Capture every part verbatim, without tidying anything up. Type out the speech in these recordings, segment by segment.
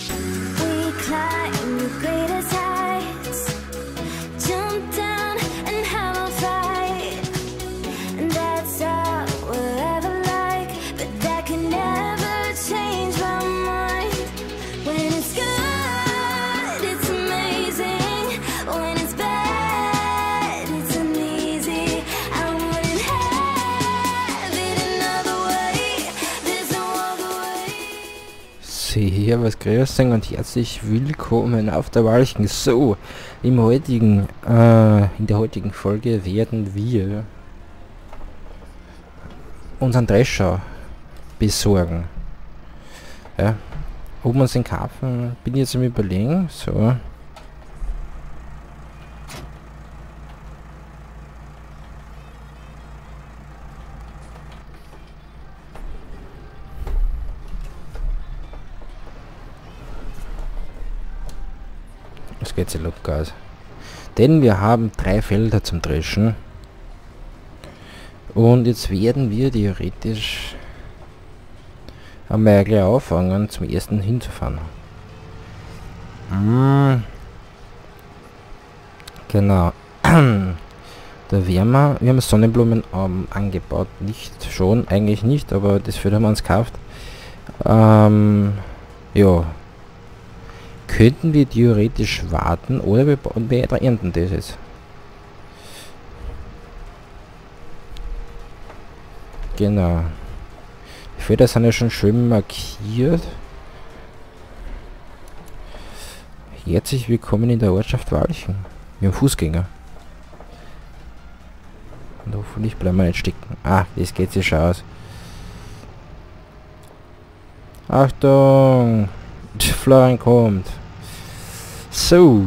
We climb the greatest heights, jump down and have a fight, and that's all we'll ever like, but that can never change my mind. When it's good, it's amazing. When it's bad, it's uneasy. I wouldn't have it another way. There's no other way. Servus, grüß euch und herzlich willkommen auf der Walchen. So, im heutigen, äh, in der heutigen Folge werden wir unseren Drescher besorgen. Ja, ob wir uns den kaufen, bin ich jetzt am Überlegen. So. Das geht sehr locker aus. Denn wir haben drei Felder zum Dreschen. Und jetzt werden wir theoretisch einmal gleich anfangen, zum ersten hinzufahren. Mm. Genau. Da werden wir, wir haben Sonnenblumen ähm, angebaut. Nicht schon, eigentlich nicht, aber das Feld haben wir uns gekauft. Ähm, ja. Könnten wir theoretisch warten oder wir, wir ernten das jetzt. Genau. Die Felder sind ja schon schön markiert. Herzlich willkommen in der Ortschaft Walchen. Wir haben Fußgänger. Und hoffentlich bleiben wir nicht stecken. Ah, das geht sich schon aus. Achtung! Florian kommt. So.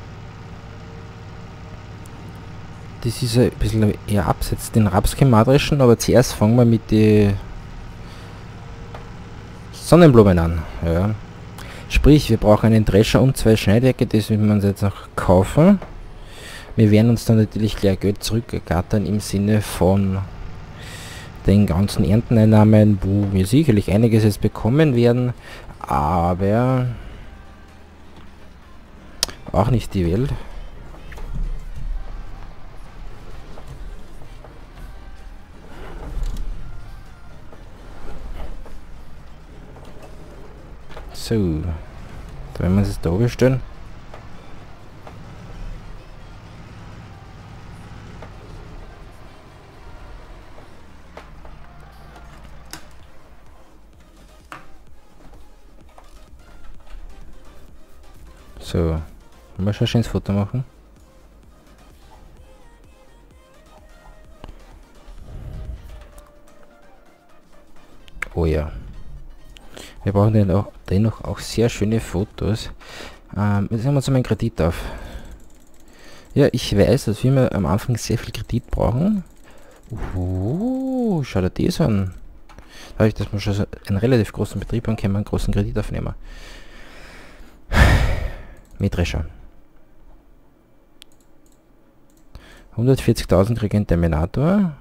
Das ist ein bisschen eher abseits. Den Raps können wir dreschen, aber zuerst fangen wir mit den Sonnenblumen an. Ja. Sprich, wir brauchen einen Drescher und zwei Schneidwerke, das müssen wir uns jetzt noch kaufen. Wir werden uns dann natürlich gleich Geld zurückgattern im Sinne von den ganzen Ernteneinnahmen, wo wir sicherlich einiges jetzt bekommen werden, aber auch nicht die Welt. So, da werden wir uns jetzt da bestellen. So, mal schon ein schönes Foto machen. Oh ja. Wir brauchen dennoch, dennoch auch sehr schöne Fotos. Ähm, jetzt haben wir uns meinen Kredit auf. Ja, ich weiß, dass wir am Anfang sehr viel Kredit brauchen. Oh, schau dir das an. Dadurch, dass wir schon so einen relativ großen Betrieb haben, können wir einen großen Kredit aufnehmen. Mähdrescher. hundertvierzigtausend kriege ich einen Terminator.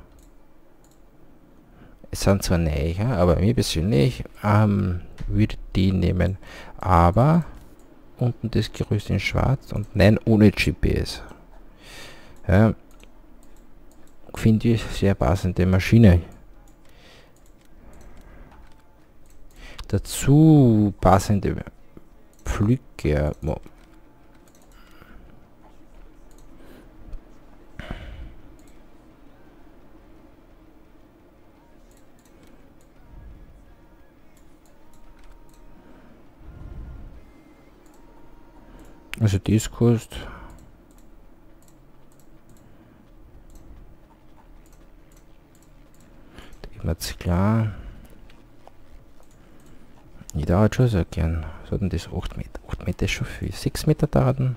Es sind zwar neue, aber mir persönlich ähm, würde die nehmen. Aber unten das Gerüst in schwarz und nein, ohne G P S. Ja, finde ich sehr passende Maschine. Dazu passende Pflücker. Also dies kostet jetzt klar. Ich dauert schon so gern. So denn das acht Meter. acht Meter ist schon viel. sechs Meter dauern.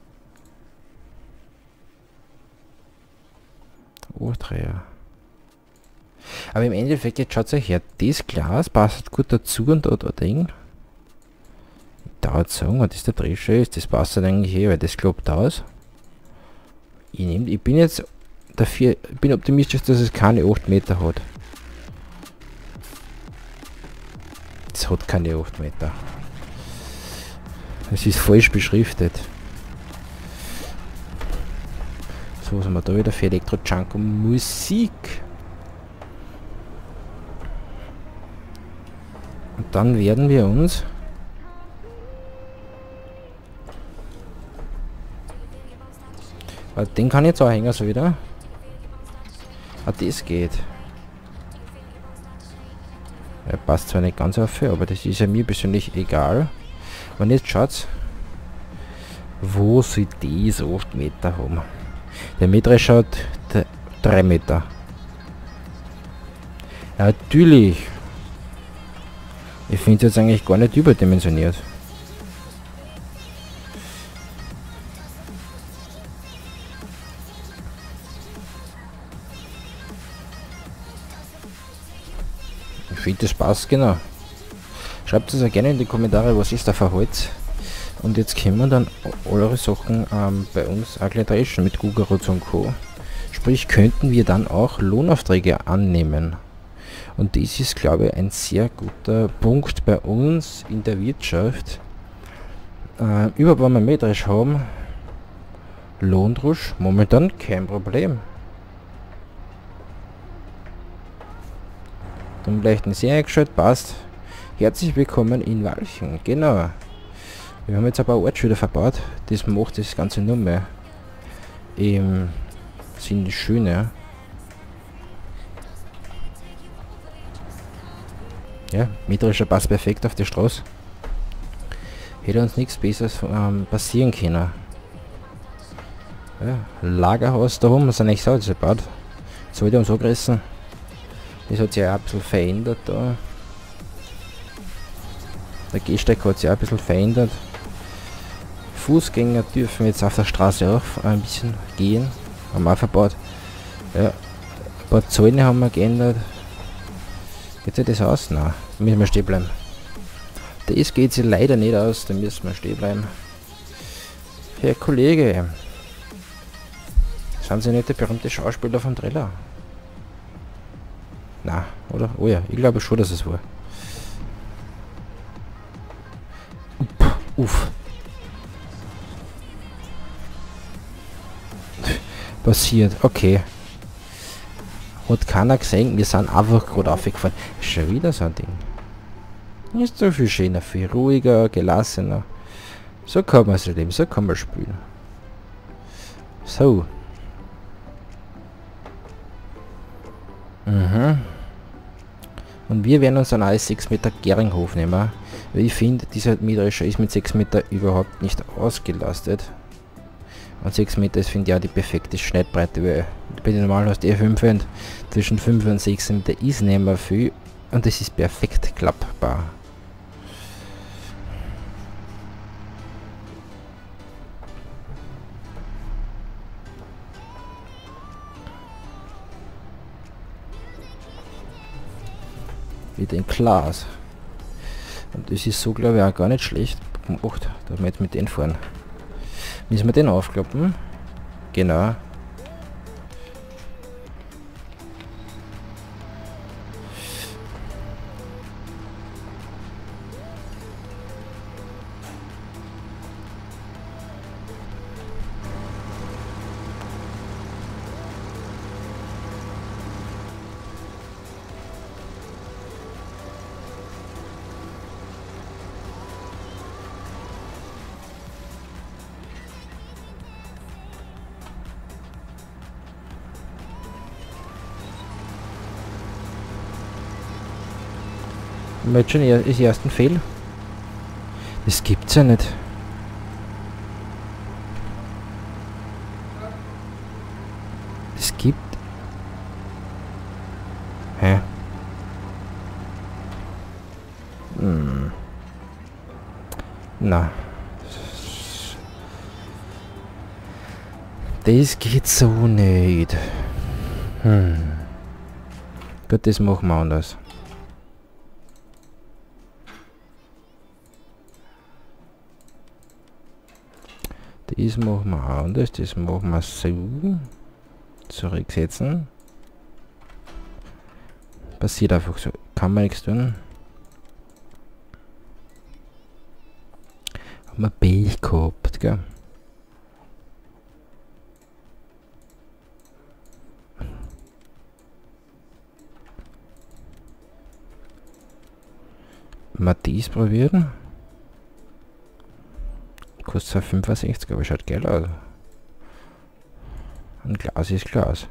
Oh, Dreier. Aber im Endeffekt, jetzt schaut euch her, das Glas passt gut dazu und da, da Ding. Dauert sagen, was das der Drescher ist, das passt dann eigentlich eh, weil das klappt aus. Ich, nehm, ich bin jetzt dafür, ich bin optimistisch, dass es keine acht Meter hat. Es hat keine acht Meter. Es ist falsch beschriftet. So, was haben wir da wieder für Elektro-Junko Musik? Und dann werden wir uns also den kann ich jetzt auch hängen, so wieder. Ah, das geht. Er passt zwar nicht ganz auf, aber das ist ja mir persönlich egal. Und jetzt schaut's, wo soll das acht Meter haben? Der Meter schaut drei Meter. Ja, natürlich. Ich finde es jetzt eigentlich gar nicht überdimensioniert. Ich finde, das passt genau. Schreibt es ja gerne in die Kommentare, was ist da für Holz. Und jetzt können wir dann eure Sachen ähm, bei uns auch gleich dreschen mit Gugaruz und Co. Sprich, könnten wir dann auch Lohnaufträge annehmen. Und das ist, glaube ich, ein sehr guter Punkt bei uns in der Wirtschaft. Äh, überhaupt, wenn wir Mähdresch haben, Lohndrusch, momentan kein Problem. Dann vielleicht ein sehr eingeschaltet, passt. Herzlich willkommen in Walchen, genau. Wir haben jetzt ein paar Ortsschilder verbaut, das macht das Ganze nur mehr im Sinn schöner. Ja, Mähdrescher passt perfekt auf die Straße. Hätte uns nichts Besseres ähm, passieren können. Ja, Lagerhaus da oben, sind echt Salz gebaut. Das wollte uns angerissen. Das hat sich auch ein bisschen verändert da. Der Gehsteig hat sich auch ein bisschen verändert. Fußgänger dürfen jetzt auf der Straße auch ein bisschen gehen. Haben wir auch verbaut. Ja, ein paar Zäune haben wir geändert. Geht sich das aus? Nein, da müssen wir stehen bleiben. Das geht sich leider nicht aus, da müssen wir stehen bleiben. Herr Kollege, sind Sie nicht der berühmte Schauspieler vom Trailer? Na, oder? Oh ja, ich glaube schon, dass es war. Uff. Uff. Passiert, okay. Hat keiner gesehen, wir sind einfach gerade aufgefahren. Schon wieder so ein Ding. Ist so viel schöner, viel ruhiger, gelassener. So kann man es leben, so kann man spielen. So. Mhm. Und wir werden uns ein neues sechs Meter Geringhof nehmen. Weil ich finde, dieser Mähdrescher ist mit sechs Meter überhaupt nicht ausgelastet. Und sechs Meter ist, finde ich, auch die perfekte Schneidbreite, weil bei den normalen hast du eh fünf und zwischen fünf und sechs Meter ist nicht mehr viel und das ist perfekt klappbar. Wieder in Glas. Und das ist so, glaube ich, auch gar nicht schlecht gemacht, dass wir jetzt mit denen fahren. Müssen wir den aufklappen? Genau. Haben wir jetzt schon den ersten Fehl? Das gibt's ja nicht. Es gibt... Hä? Hm. Na. Das geht so nicht. Hm. Gut, das machen wir anders. Das machen wir anders, das machen wir so. Zurücksetzen. Passiert einfach so. Kann man nichts tun. Haben wir Pech gehabt, gell? Mal dies probieren. Kostet zwar fünfundsechzig, aber schaut geil aus. Ein Glas ist Glas.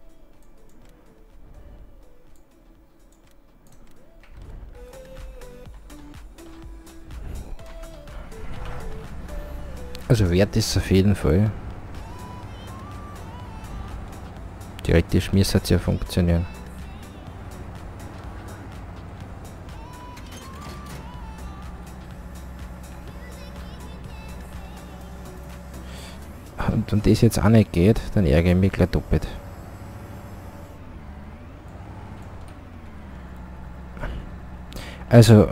Also wert ist auf jeden Fall. Theoretisch müsste es ja funktionieren. Und wenn das jetzt auch nicht geht, dann ärgere ich mich gleich doppelt. Also...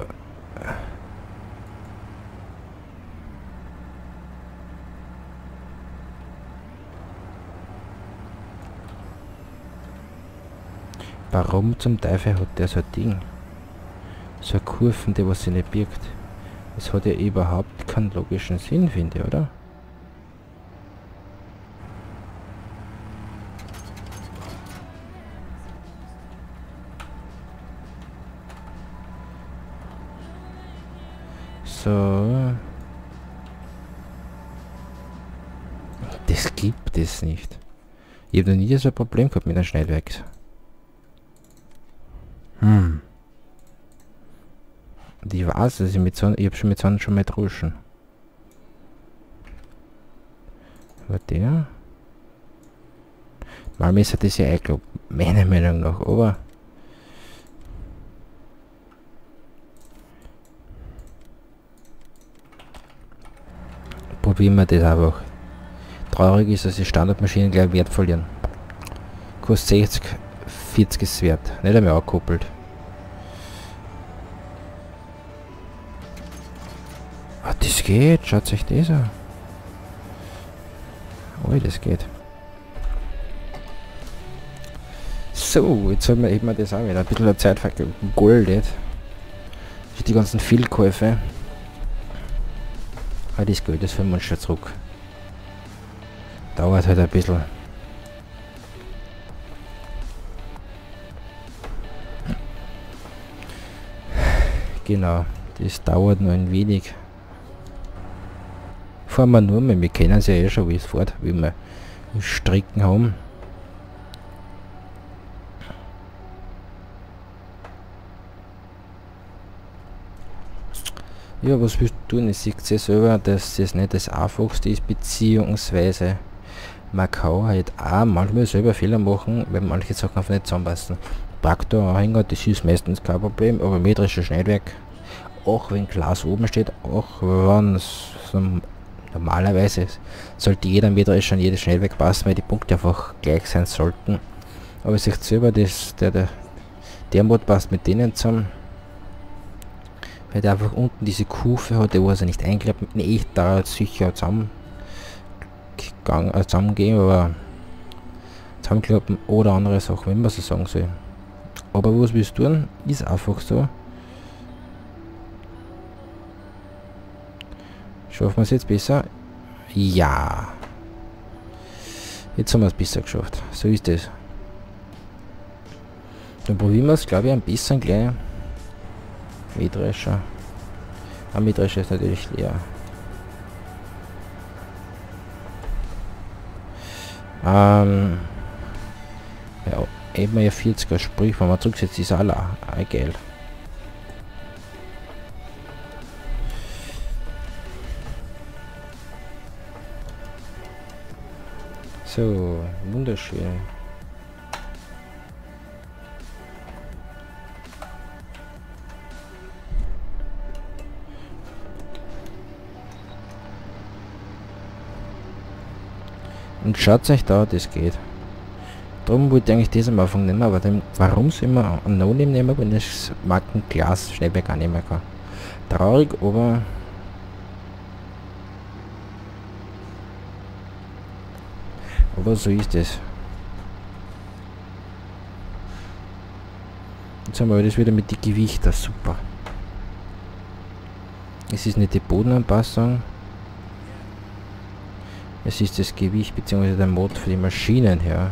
Warum zum Teufel hat der so ein Ding? So eine Kurven, die was sie nicht birgt. Das hat ja überhaupt keinen logischen Sinn, finde ich, oder? So. Das gibt es nicht. Ich habe noch nie so ein Problem gehabt mit einem Schneidwerk. Hm. Und ich weiß, dass ich mit so, ich habe schon mit so einem schon mal drauschen. Aber der? Mal müsste das ja eingeloggt, meiner Meinung nach, aber... Probieren wir das einfach. Traurig ist, dass die Standardmaschinen gleich Wert verlieren. Kostet sechzig, vierzig ist wert. Nicht einmal angekoppelt. Ah, das geht. Schaut sich das an. Oh, das geht. So, jetzt haben wir eben das auch wieder. Ein bisschen der Zeit vergoldet. Für die ganzen Fehlkäufe. Ah, das Geld, das führen wir uns schon zurück. Dauert halt ein bisschen. Genau, das dauert nur ein wenig. Fahren wir nur mal, wir kennen es ja eh schon, wie es fährt, wie wir Stricken haben. Ja, was willst du tun? Ich sehe ja selber, dass das nicht das Einfachste ist, beziehungsweise man kann halt auch manchmal selber Fehler machen, weil manche Sachen einfach nicht zusammenpassen. Traktoranhänger, das ist meistens kein Problem, aber metrisches Schneidwerk, auch wenn Glas oben steht, auch wenn es so normalerweise sollte jeder metrische an jedes Schneidwerk passen, weil die Punkte einfach gleich sein sollten. Aber ich sehe selber, dass der, der, der Mod passt mit denen zusammen. Weil der einfach unten diese Kufe hat, wo er also nicht einklappt, mit einem echt da sicher zusammen äh, zusammengehen, aber zusammenklappen oder andere Sachen, wenn man so sagen soll. Aber was willst du tun? Ist einfach so. Schaffen wir es jetzt besser? Ja. Jetzt haben wir es besser geschafft. So ist es. Dann probieren wir es, glaube ich, ein bisschen gleich. Mähdrescher. Ein Mähdrescher ist natürlich leer. Ähm. Ja, eben ja vierziger Sprich, wenn man zurücksetzt, ist alle ein geil. So, wunderschön. Und schaut euch da, das geht. Darum wollte ich eigentlich das am Anfang nehmen, aber dann, warum soll man ein No-Name nehmen, wenn das Markenglas Schneidwerk auch nehmen kann? Traurig, aber... Aber so ist es. Jetzt haben wir das wieder mit den Gewichten, super. Es ist nicht die Bodenanpassung, Es ist das Gewicht bzw. der Mod für die Maschinen her.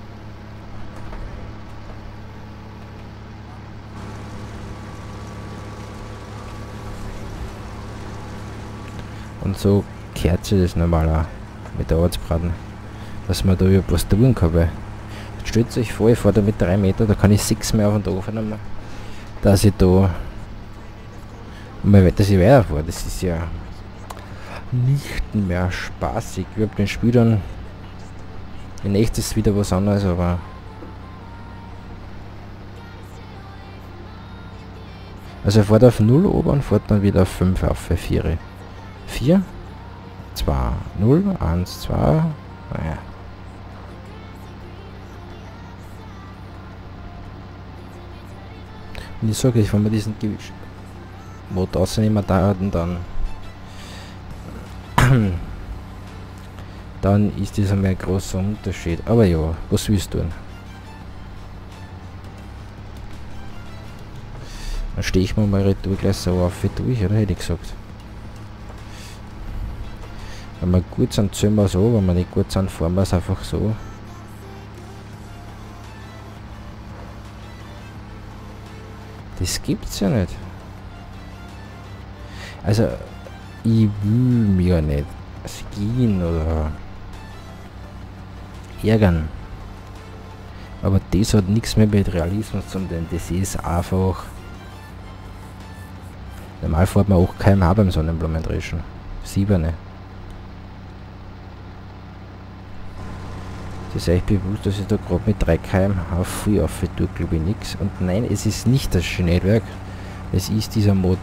Und so kehrt sich das normal auch mit der Ortsbraten, dass man da überhaupt was tun kann. Weil jetzt stellt euch vor, ich fahre da mit drei Meter, da kann ich sechs mehr auf den Ofen nehmen, dass ich da mal dass ich weiterfahre. Das ist ja nicht mehr spaßig. Ich habe den Spiel dann nächstes wieder was anderes, aber also er fährt auf null oben und fährt dann wieder auf fünf auf vier. vier, zwei, null, eins, zwei, naja. Und ich sage euch, wenn wir diesen Mod rausnehmen dauerten, dann dann ist das einmal ein großer Unterschied. Aber ja, was willst du tun? Dann stehe ich mir mal retour gleich so auf durch, oder hätte ich gesagt. Wenn wir gut sind, zählen wir so, wenn wir nicht gut sind, fahren wir es einfach so. Das gibt's ja nicht. Also, ich will mich ja nicht skieren oder ärgern. Aber das hat nichts mehr mit Realismus zu tun, denn das ist einfach... Normal fährt man auch Kilometer pro Stunde beim Sonnenblumentreschen. Siebene. Das ist echt bewusst, dass ich da gerade mit drei Kilometer pro Stunde auf viel auf tue, glaube ich nichts. Und nein, es ist nicht das Schneidwerk, es ist dieser Mod.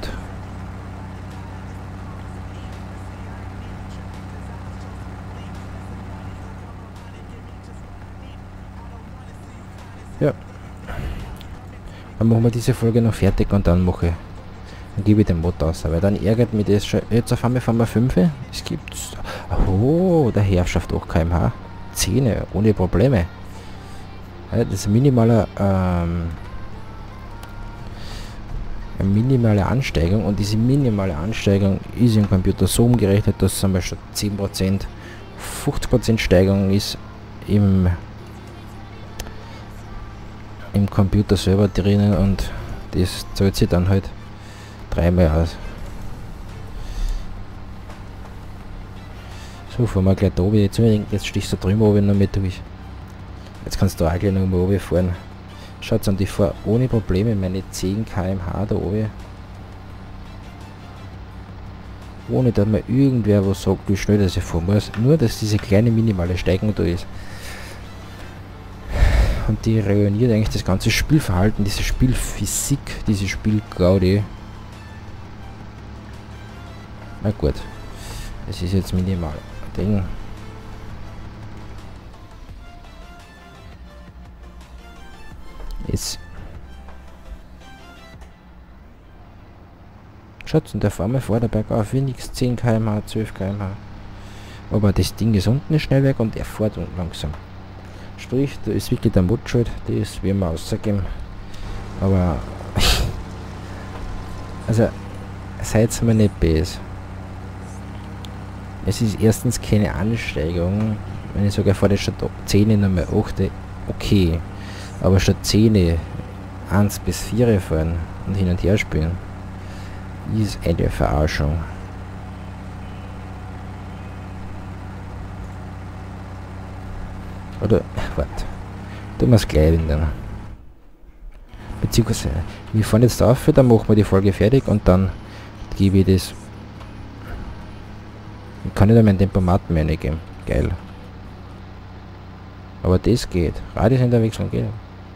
Ja. Dann machen wir diese Folge noch fertig und dann mache ich, dann gebe ich den Mod aus. Aber dann ärgert mich das schon. Jetzt auf einmal fahren wir fünf. Es gibt... Oh, der Herrschaft acht Kilometer pro Stunde. zehn, ohne Probleme. Ja, das ist minimale, ähm, eine minimale Ansteigung, und diese minimale Ansteigung ist im Computer so umgerechnet, dass es einmal statt zehn Prozent fünfzig Prozent Steigerung ist im, im Computer selber drinnen, und das zahlt sich dann halt dreimal aus. So, fahren wir gleich da oben. Jetzt, jetzt stichst du da drüben oben noch mit durch. Jetzt kannst du auch gleich noch mal oben fahren. Schaut an, ich fahre ohne Probleme meine zehn Kilometer pro Stunde da oben. Ohne dass mir irgendwer was sagt, wie schnell dass ich fahren muss. Nur, dass diese kleine minimale Steigung da ist. Und die reuniert eigentlich das ganze Spielverhalten, diese Spielphysik, diese Spielgaudi. Na gut. Es ist jetzt minimal. Ding. Jetzt. Schaut, und der Farmer fährt der bergauf wie nix, zehn Kilometer pro Stunde, zwölf Kilometer pro Stunde. Aber das Ding ist unten nicht schnell weg und er fährt langsam. Sprich, da ist wirklich der Mod schuld, das werden wir ausgeben. Aber also seid mir nicht böse. Es ist erstens keine Ansteigerung. Wenn ich sage, ich fahre statt zehn nochmal acht, okay. Aber statt zehn eins bis vier fahren und hin und her spielen, ist eine Verarschung. Oder, warte, tun wir es gleich ändern. Beziehungsweise, wir fahren jetzt auf, dann machen wir die Folge fertig und dann gebe ich das. Ich kann nicht einmal ein Tempomat mehr geben. Geil. Aber das geht. Radiusenderwechslung geht.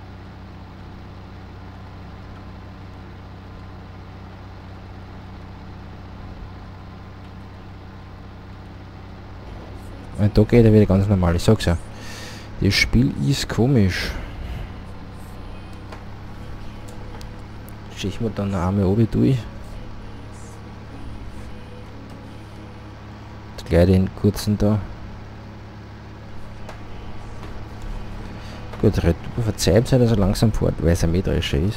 Und da geht er wieder ganz normal. Ich sag's ja. Das Spiel ist komisch. Schicken wir dann einmal oben durch. Gleich den kurzen da. Gut, Retour verzeiht sein, dass er langsam fährt, weil es ein metrischer ist.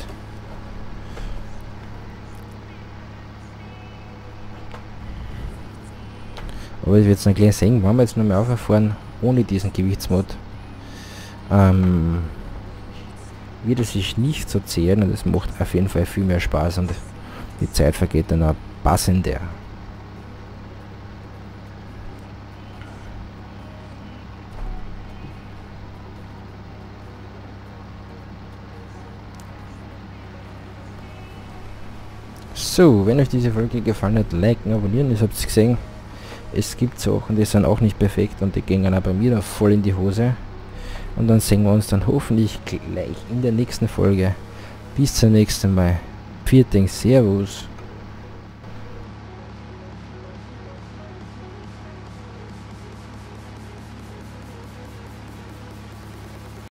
Aber ich werde es noch gleich sehen, wenn wir jetzt nochmal auffahren, ohne diesen Gewichtsmod, ähm, wird es sich nicht so zählen und es macht auf jeden Fall viel mehr Spaß und die Zeit vergeht dann auch passender. So, wenn euch diese Folge gefallen hat, liken, abonnieren, ihr habt es gesehen. Es gibt Sachen, die sind auch nicht perfekt und die gehen auch bei mir da voll in die Hose. Und dann sehen wir uns dann hoffentlich gleich in der nächsten Folge. Bis zum nächsten Mal. Vielen Dank, Servus.